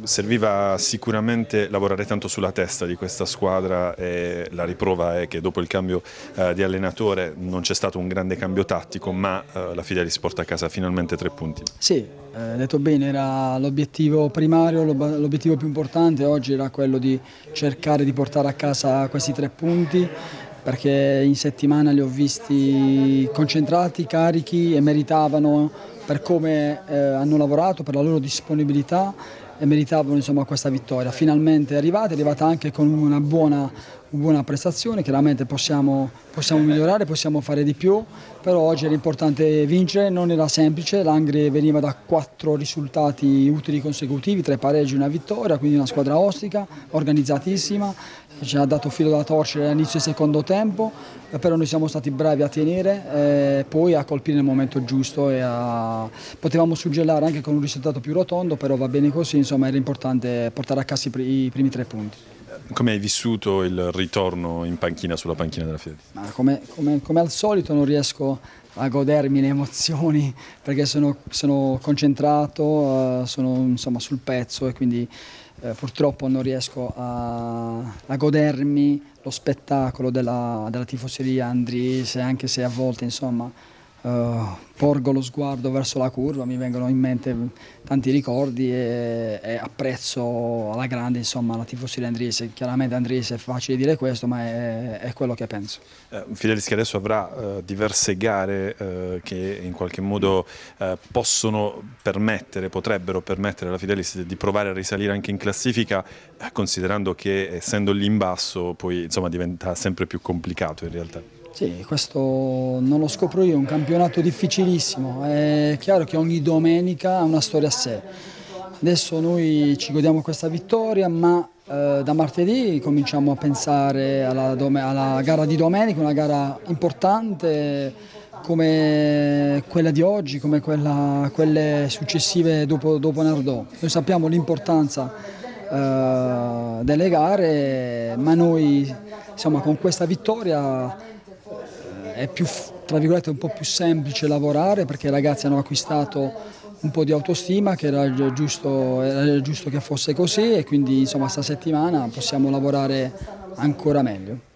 Serviva sicuramente lavorare tanto sulla testa di questa squadra e la riprova è che dopo il cambio di allenatore non c'è stato un grande cambio tattico, ma la Fidelis porta a casa finalmente 3 punti. Sì, detto bene, era l'obiettivo primario, l'obiettivo più importante oggi era quello di cercare di portare a casa questi 3 punti, perché in settimana li ho visti concentrati, carichi e meritavano, per come hanno lavorato, per la loro disponibilità, e meritavano insomma questa vittoria. Finalmente è arrivata anche con una buona prestazione. Chiaramente possiamo migliorare, possiamo fare di più, però oggi era importante vincere, non era semplice. L'Angri veniva da 4 risultati utili consecutivi, 3 pareggi e una vittoria, quindi una squadra ostica, organizzatissima, ci ha dato filo da torcere all'inizio del secondo tempo, però noi siamo stati bravi a tenere, poi a colpire nel momento giusto potevamo suggellare anche con un risultato più rotondo, però va bene così, insomma era importante portare a casa i primi 3 punti. Come hai vissuto il ritorno in panchina, sulla panchina della Fidelis? Come al solito non riesco a godermi le emozioni perché sono concentrato, sono insomma sul pezzo e quindi purtroppo non riesco a godermi lo spettacolo della tifoseria andriese, anche se a volte insomma porgo lo sguardo verso la curva, mi vengono in mente tanti ricordi e apprezzo alla grande insomma la tifoseria andriese. Chiaramente andriese è facile dire questo, ma è quello che penso. Fidelis che adesso avrà diverse gare che in qualche modo potrebbero permettere alla Fidelis di provare a risalire anche in classifica, considerando che essendo lì in basso poi insomma diventa sempre più complicato in realtà. Sì, questo non lo scopro io, è un campionato difficilissimo, è chiaro che ogni domenica ha una storia a sé. Adesso noi ci godiamo questa vittoria, ma da martedì cominciamo a pensare alla gara di domenica, una gara importante come quella di oggi, come quelle successive dopo Nardò. Noi sappiamo l'importanza delle gare, ma noi insomma, con questa vittoria è più, tra virgolette, un po' più semplice lavorare perché i ragazzi hanno acquistato un po' di autostima, che era giusto che fosse così, e quindi insomma sta settimana possiamo lavorare ancora meglio.